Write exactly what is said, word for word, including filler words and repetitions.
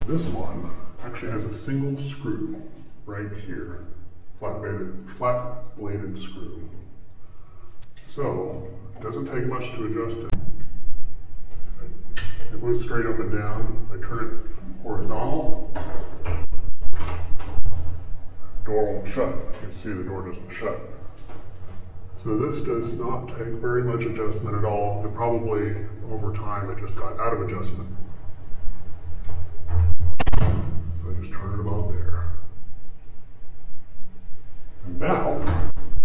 This one actually has a single screw right here, flat bladed, flat bladed screw. So it doesn't take much to adjust it. It goes straight up and down. I turn it horizontal. Door won't shut. You can see the door doesn't shut. So this does not take very much adjustment at all, and probably over time it just got out of adjustment. So I just turn it about there. And now